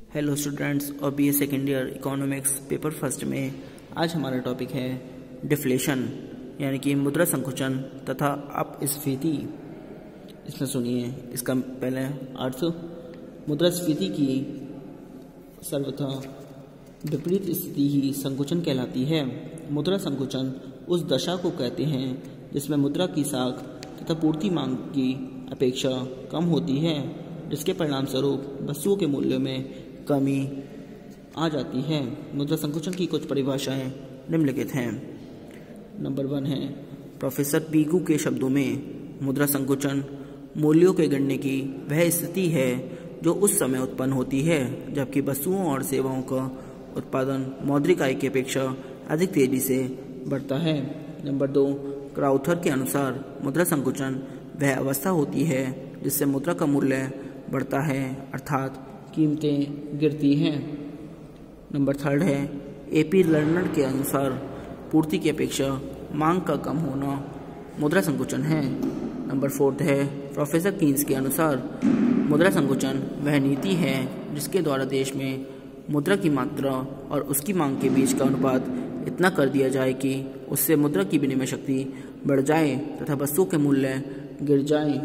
Hello students और BA second year economics paper first में आज हमारा टॉपिक है डिफ्लेशन यानी कि मुद्रा संकुचन तथा अपस्फीति। इसमें सुनिए इसका पहले अर्थ। मुद्रास्फीति की सर्वथा विपरीत स्थिति ही संकुचन कहलाती है। मुद्रा संकुचन उस दशा को कहते हैं जिसमें मुद्रा की साख तथा पूर्ति मांग की अपेक्षा कम होती है, जिसके परिणाम स्वरूप वस्तुओं के मूल्य में कमी आ जाती है। मुद्रा संकुचन की कुछ परिभाषाएं निम्नलिखित हैं। नंबर 1 है प्रोफेसर पीगू के शब्दों में मुद्रा संकुचन मूल्यों के गिरने की वह स्थिति है जो उस समय उत्पन्न होती है जबकि वस्तुओं और सेवाओं का उत्पादन मौद्रिक आय की अपेक्षा अधिक तेजी से बढ़ता है। नंबर 2 क्राउथर के अनुसार मुद्रा संकुचन वह अवस्था होती है जिससे मुद्रा का मूल्य बढ़ता है अर्थात कीमतें गिरती हैं। नंबर 3 है एपी लर्नर के अनुसार पूर्ति की अपेक्षा मांग का कम होना मुद्रा संकुचन है। नंबर 4 है प्रोफेसर कीन्स के अनुसार मुद्रा संकुचन वह नीति है जिसके द्वारा देश में मुद्रा की मात्रा और उसकी मांग के बीच का अनुपात इतना कर दिया जाए कि उससे मुद्रा की विनिमय शक्ति बढ़ जाए तथा वस्तुओं के मूल्य गिर जाए।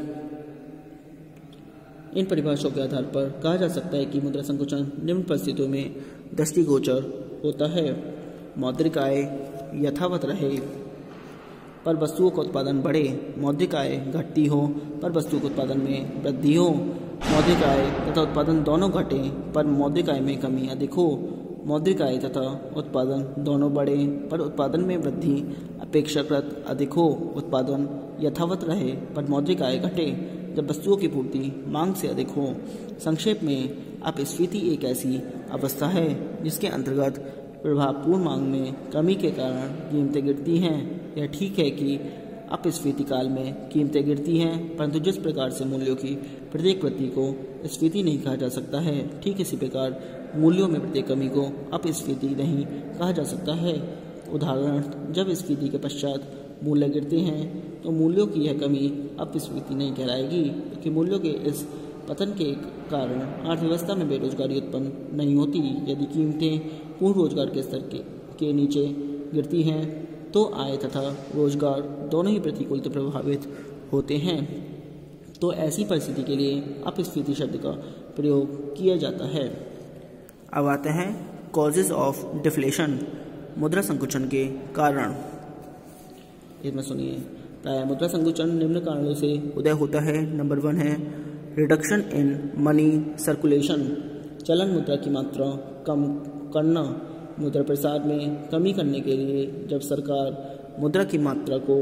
इन परिभाषाओं के आधार पर कहा जा सकता है कि मुद्रा संकुचन निम्न परिस्थितियों में दृष्टिगोचर होता है। मौद्रिक आय यथावत रहे पर वस्तुओं का उत्पादन बढ़े, मौद्रिक आय घटती हो पर वस्तुओं के उत्पादन में वृद्धि हो, मौद्रिक आय तथा उत्पादन दोनों घटे पर मौद्रिक आय में कमी अधिक हो, मौद्रिक आय तथा उत्पादन दोनों बढ़े पर उत्पादन में वृद्धि अपेक्षाकृत अधिक हो, उत्पादन यथावत रहे पर मौद्रिक आय घटे जब वस्तुओं की पूर्ति मांग से अधिक हो। संक्षेप में अपस्फीति एक ऐसी अवस्था है जिसके अंतर्गत प्रभावपूर्ण मांग में कमी के कारण कीमतें गिरती हैं। यह ठीक है कि अपस्फीति काल में कीमतें गिरती हैं, परंतु जिस प्रकार से मूल्यों की प्रत्येक वृद्धि को स्फीति नहीं कहा जा सकता है, ठीक इसी प्रकार मूल्यों में प्रत्येक कमी को अपस्फीति नहीं कहा जा सकता है। उदाहरण, जब स्फीति के पश्चात मूल्य गिरते हैं तो मूल्यों की यह कमी अपस्फीति नहीं कहलाएगी, क्योंकि मूल्यों के इस पतन के कारण अर्थव्यवस्था में बेरोजगारी उत्पन्न नहीं होती। यदि कीमतें पूर्ण रोजगार के स्तर के नीचे गिरती हैं तो आय तथा रोजगार दोनों ही प्रतिकूलता प्रभावित होते हैं। तो ऐसी परिस्थिति के लिए अपस्फीति शब्द का प्रयोग किया जाता है। अब आते हैं कॉजेज ऑफ डिफ्लेशन, मुद्रा संकुचन के कारण। इसमें सुनिए प्रायः मुद्रा संकुचन निम्न कारणों से उदय होता है। नंबर 1 है रिडक्शन इन मनी सर्कुलेशन, चलन मुद्रा की मात्रा कम करना। मुद्रा प्रसार में कमी करने के लिए जब सरकार मुद्रा की मात्रा को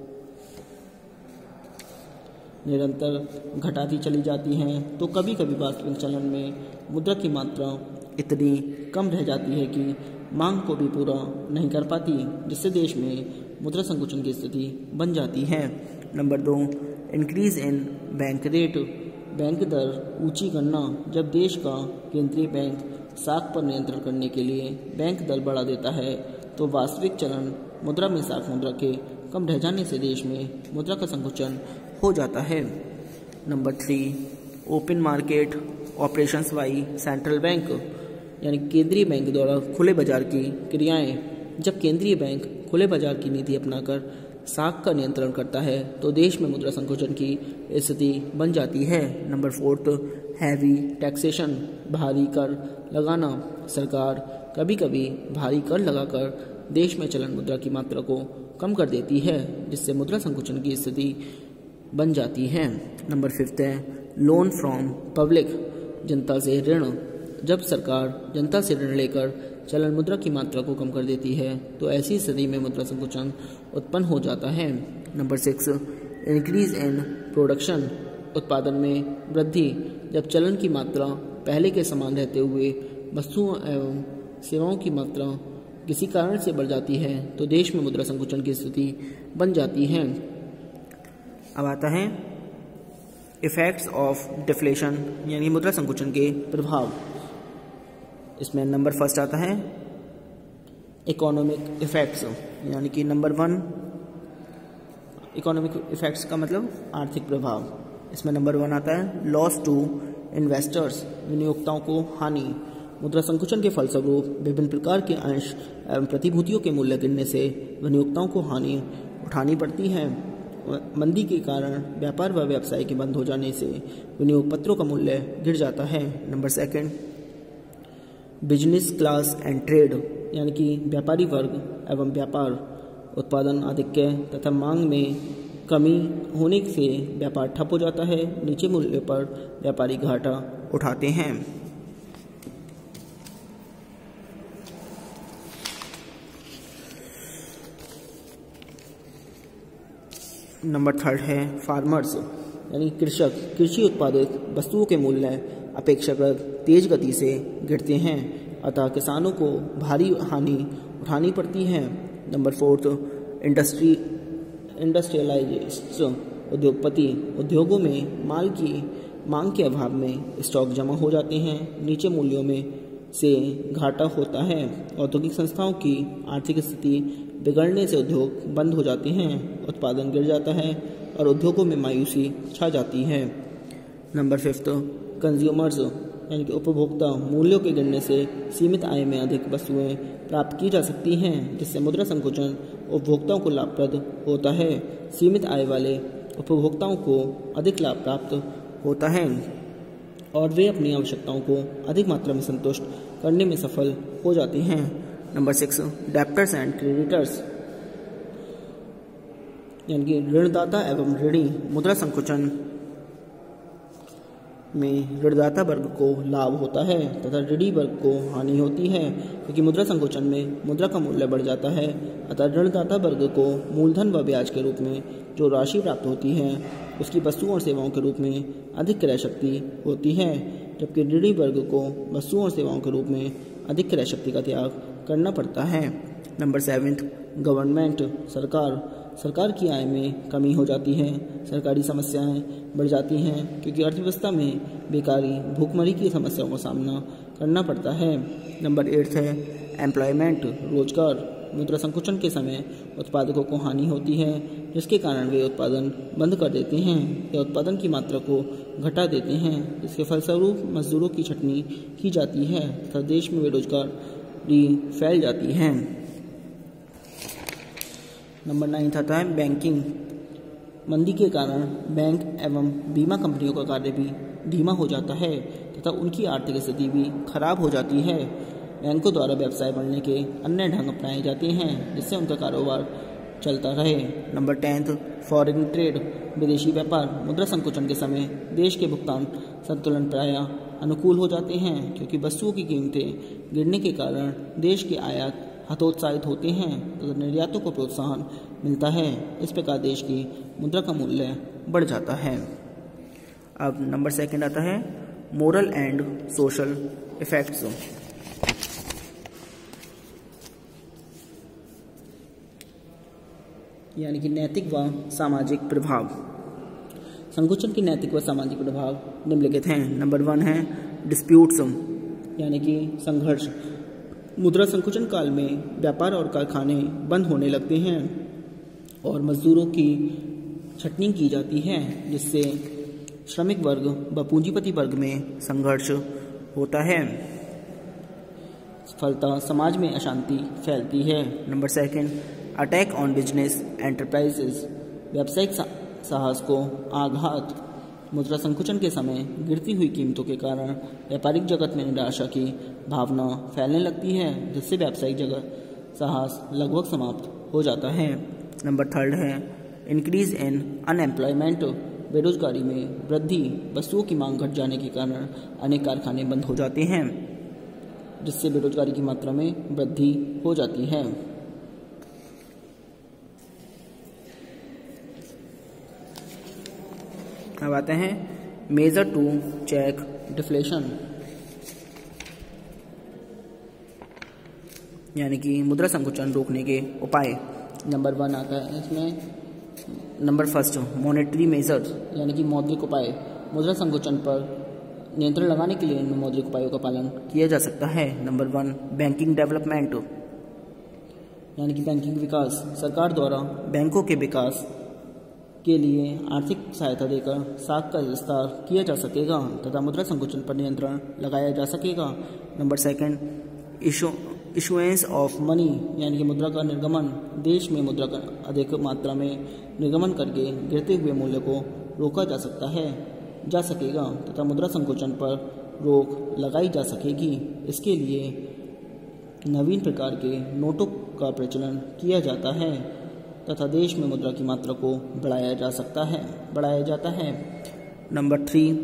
निरंतर घटाती चली जाती है तो कभी कभी वास्तविक चलन में मुद्रा की मात्रा इतनी कम रह जाती है कि मांग को भी पूरा नहीं कर पाती, जिससे देश में मुद्रा संकुचन की स्थिति बन जाती है। Number 2 increase in bank rate, bank दर ऊंची करना। जब देश का केंद्रीय बैंक साख पर नियंत्रण करने के लिए बैंक दर बढ़ा देता है तो वास्तविक चलन मुद्रा में साख मुद्रा के कम रह जाने से देश में मुद्रा का संकुचन हो जाता है। Number 3 open market operations by central bank, यानी केंद्रीय बैंक द्वारा खुले बाजार की क्रियाएं। जब केंद्रीय बैंक खुले बाजार की नीति अपनाकर साख का नियंत्रण करता है तो देश में मुद्रा संकुचन की स्थिति बन जाती है। नंबर 4 हैवी टैक्सेशन, भारी कर लगाना। सरकार कभी कभी भारी कर लगाकर देश में चलन मुद्रा की मात्रा को कम कर देती है, जिससे मुद्रा संकुचन की स्थिति बन जाती है। नंबर 5 है लोन फ्रॉम पब्लिक, जनता से ऋण। जब सरकार जनता से ऋण लेकर चलन मुद्रा की मात्रा को कम कर देती है तो ऐसी स्थिति में मुद्रा संकुचन उत्पन्न हो जाता है। नंबर 6 इंक्रीज इन प्रोडक्शन, उत्पादन में वृद्धि। जब चलन की मात्रा पहले के समान रहते हुए वस्तुओं एवं सेवाओं की मात्रा किसी कारण से बढ़ जाती है तो देश में मुद्रा संकुचन की स्थिति बन जाती है। अब आता है इफेक्ट्स ऑफ डिफ्लेशन, यानी मुद्रा संकुचन के प्रभाव। इसमें नंबर 1 आता है इकोनॉमिक इफेक्ट्स, यानी कि नंबर 1 इकोनॉमिक इफेक्ट्स का मतलब आर्थिक प्रभाव। इसमें नंबर 1 आता है लॉस टू इन्वेस्टर्स, विनियोक्ताओं को हानि। मुद्रा संकुचन के फलस्वरूप विभिन्न प्रकार के अंश एवं प्रतिभूतियों के मूल्य गिरने से विनियोक्ताओं को हानि उठानी पड़ती है। मंदी के कारण व्यापार व व्यवसाय के बंद हो जाने से विनियोग पत्रों का मूल्य गिर जाता है। Number 2, business class and trade, यानी कि व्यापारी वर्ग एवं व्यापार उत्पादन आधिक्य तथा मांग में कमी होने से व्यापार ठप हो जाता है। नीचे मूल्य पर व्यापारी घाटा उठाते हैं। नंबर 3 है फार्मर्स, यानी कृषक। कृषि उत्पादित वस्तुओं के मूल्य अपेक्षाकृत तेज गति से गिरते हैं, अतः किसानों को भारी हानि उठानी पड़ती है। नंबर 4, इंडस्ट्रियलाइज्ड उद्योगपति। उद्योगों में माल की मांग के अभाव में स्टॉक जमा हो जाते हैं, नीचे मूल्यों में से घाटा होता है। औद्योगिक संस्थाओं की आर्थिक स्थिति बिगड़ने से उद्योग बंद हो जाते हैं, उत्पादन गिर जाता है और उद्योगों में मायूसी छा जाती है। नंबर 5, कंज्यूमर्स, यानी कि उपभोक्ता। मूल्यों के गिरने से सीमित आय में अधिक वस्तुएं प्राप्त की जा सकती हैं, जिससे मुद्रा संकुचन उपभोक्ताओं को लाभप्रद होता है। सीमित आय वाले उपभोक्ताओं को अधिक लाभ प्राप्त होता है और वे अपनी आवश्यकताओं को अधिक मात्रा में संतुष्ट करने में सफल हो जाते हैं। नंबर 6, डेप्टर्स एंड क्रेडिटर्स, यानी कि ऋणदाता एवं ऋणी। मुद्रा संकुचन में ऋणदाता वर्ग को लाभ होता है तथा ऋणी वर्ग को हानि होती है, क्योंकि मुद्रा संकुचन में मुद्रा का मूल्य बढ़ जाता है, अतः ऋणदाता वर्ग को मूलधन व ब्याज के रूप में जो राशि प्राप्त होती है उसकी वस्तुओं और सेवाओं के रूप में अधिक क्रय शक्ति होती है, जबकि ऋणी वर्ग को वस्तुओं और सेवाओं के रूप में अधिक क्रय शक्ति का त्याग करना पड़ता है। नंबर 7, गवर्नमेंट, सरकार की आय में कमी हो जाती है, सरकारी समस्याएं बढ़ जाती हैं, क्योंकि अर्थव्यवस्था में बेकारी, भूखमरी की समस्याओं का सामना करना पड़ता है। नंबर 8 है एम्प्लॉयमेंट, रोजगार। मुद्रा संकुचन के समय उत्पादकों को हानि होती है, जिसके कारण वे उत्पादन बंद कर देते हैं या उत्पादन की मात्रा को घटा देते हैं। इसके फलस्वरूप मजदूरों की छंटनी की जाती है तथा देश में बेरोजगारी फैल जाती है। नंबर 9 आता है बैंकिंग। मंदी के कारण बैंक एवं बीमा कंपनियों का कार्य भी धीमा हो जाता है तथा उनकी आर्थिक स्थिति भी खराब हो जाती है। बैंकों द्वारा व्यवसाय बढ़ने के अन्य ढंग अपनाए जाते हैं, जिससे उनका कारोबार चलता रहे। नंबर 10, फॉरेन ट्रेड, विदेशी व्यापार। मुद्रा संकुचन के समय देश के भुगतान संतुलन प्रायः अनुकूल हो जाते हैं, क्योंकि वस्तुओं की कीमतें गिरने के कारण देश के आयात हतोत्साहित होते हैं तथा निर्यातों को प्रोत्साहन मिलता है। इस प्रकार देश की मुद्रा का मूल्य बढ़ जाता है। अब नंबर 2 आता है मोरल एंड सोशल इफेक्ट्स, यानी कि नैतिक व सामाजिक प्रभाव। संकुचन के नैतिक व सामाजिक प्रभाव निम्नलिखित हैं। नंबर 1 है डिस्प्यूट्स, यानी कि संघर्ष। मुद्रा संकुचन काल में व्यापार और कारखाने बंद होने लगते हैं और मजदूरों की छंटनी की जाती है, जिससे श्रमिक वर्ग व पूंजीपति वर्ग में संघर्ष होता है। फलतः समाज में अशांति फैलती है। Number 2, attack on business enterprises, व्यावसायिक साहस को आघात। मुद्रा संकुचन के समय गिरती हुई कीमतों के कारण व्यापारिक जगत में निराशा की भावना फैलने लगती है, जिससे व्यावसायिक जगत साहस लगभग समाप्त हो जाता है। नंबर 3 है इंक्रीज इन अनएम्प्लॉयमेंट, बेरोजगारी में वृद्धि। वस्तुओं की मांग घट जाने के कारण अनेक कारखाने बंद हो जाते हैं, जिससे बेरोजगारी की मात्रा में वृद्धि हो जाती है। अब आते हैं मेजर टू चेक डिफ्लेशन, यानी कि मुद्रा संकुचन रोकने के उपाय। नंबर 1 आता है इसमें नंबर 1 मॉनेटरी मेजर्स, यानी कि मौद्रिक उपाय। मुद्रा संकुचन पर नियंत्रण लगाने के लिए इन मौद्रिक उपायों का पालन किया जा सकता है। नंबर 1 बैंकिंग डेवलपमेंट, यानी कि बैंकिंग विकास। सरकार द्वारा बैंकों के विकास के लिए आर्थिक सहायता देकर साख का विस्तार किया जा सकेगा तथा मुद्रा संकुचन पर नियंत्रण लगाया जा सकेगा। नंबर 2, इशुएंस ऑफ मनी यानी कि मुद्रा का निर्गमन। देश में मुद्रा का अधिक मात्रा में निर्गमन करके गिरते हुए मूल्य को रोका जा सकेगा तथा मुद्रा संकुचन पर रोक लगाई जा सकेगी। इसके लिए नवीन प्रकार के नोटों का प्रचलन किया जाता है तथा देश में मुद्रा की मात्रा को बढ़ाया जाता है। Number 3,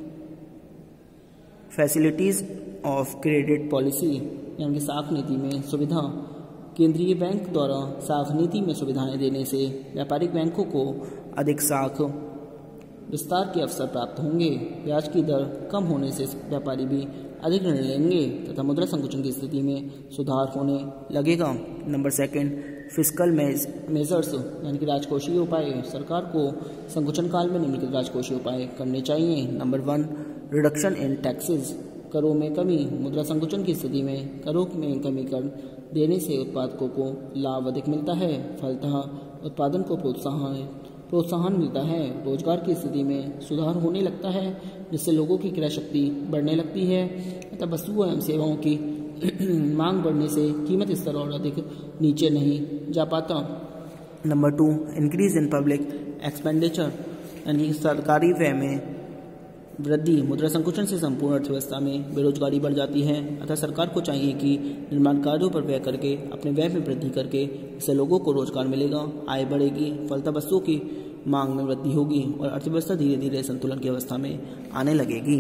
facilities of credit policy यानी कि साख नीति में सुविधा। केंद्रीय बैंक द्वारा साख नीति में सुविधाएं देने से व्यापारिक बैंकों को अधिक साख विस्तार के अवसर प्राप्त होंगे। ब्याज की दर कम होने से व्यापारी भी अधिक ऋण लेंगे तथा मुद्रा संकुचन की स्थिति में सुधार होने लगेगा। नंबर 2, फिस्कल मेजर्स यानी कि राजकोषीय उपाय। सरकार को संकुचन काल में निम्नलिखित राजकोषीय उपाय करने चाहिए। नंबर 1, रिडक्शन इन टैक्सेस, करों में कमी। मुद्रा संकुचन की स्थिति में करों में कमी कर देने से उत्पादकों को लाभ अधिक मिलता है, फलतः उत्पादन को प्रोत्साहन मिलता है। रोजगार की स्थिति में सुधार होने लगता है जिससे लोगों की क्रय शक्ति बढ़ने लगती है तथा वस्तुओं एवं सेवाओं की मांग बढ़ने से कीमत स्तर और अधिक नीचे नहीं जा पाता। Number 2, increase in public expenditure यानी सरकारी व्यय में वृद्धि। मुद्रा संकुचन से संपूर्ण अर्थव्यवस्था में बेरोजगारी बढ़ जाती है अतः सरकार को चाहिए कि निर्माण कार्यों पर व्यय करके अपने व्यय में वृद्धि करके इससे लोगों को रोजगार मिलेगा, आय बढ़ेगी, फलतः वस्तुओं की मांग में वृद्धि होगी और अर्थव्यवस्था धीरे धीरे संतुलन की अवस्था में आने लगेगी।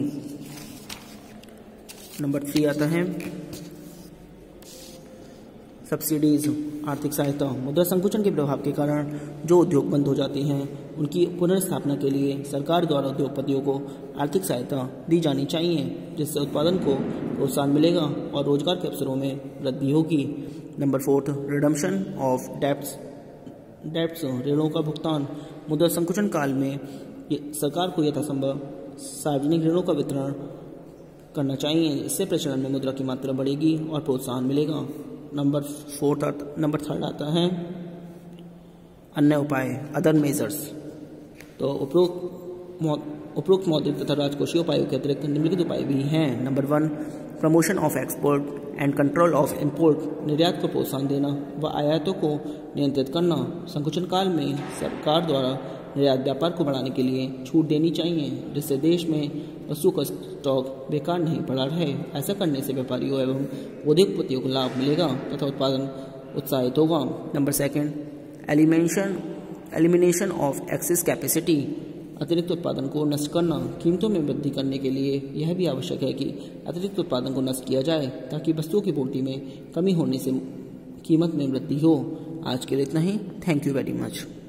नंबर 3 आता है सब्सिडीज, आर्थिक सहायता। मुद्रा संकुचन के प्रभाव के कारण जो उद्योग बंद हो जाते हैं उनकी पुनर्स्थापना के लिए सरकार द्वारा उद्योगपतियों को आर्थिक सहायता दी जानी चाहिए जिससे उत्पादन को प्रोत्साहन मिलेगा और रोजगार के अवसरों में वृद्धि होगी। नंबर 4, रिडम्पशन ऑफ डेब्ट्स, ऋणों का भुगतान। मुद्रा संकुचन काल में सरकार को यथासंभव सार्वजनिक ऋणों का वितरण करना चाहिए। इससे प्रचलन में मुद्रा की मात्रा बढ़ेगी और प्रोत्साहन मिलेगा। नंबर 3 आता है अन्य उपाय, अदर मेजर्स। तो उपरोक्त मौद्रिक तथा राजकोषीय उपायों के अतिरिक्त निम्नलिखित उपाय भी हैं। Number 1, promotion of export and control of import, निर्यात को प्रोत्साहन देना व आयातों को नियंत्रित करना। संकुचन काल में सरकार द्वारा निर्यात व्यापार को बढ़ाने के लिए छूट देनी चाहिए जिससे देश में वस्तु का स्टॉक बेकार नहीं पड़ा रहे। ऐसा करने से व्यापारियों एवं उद्योगपतियों को लाभ मिलेगा तथा उत्पादन उत्साहित होगा। Number 2, elimination of excess capacity, अतिरिक्त उत्पादन को नष्ट करना। कीमतों में वृद्धि करने के लिए यह भी आवश्यक है कि अतिरिक्त उत्पादन को नष्ट किया जाए ताकि वस्तुओं की पूर्ति में कमी होने से कीमत में वृद्धि हो। आज के लिए इतना ही। Thank you very much.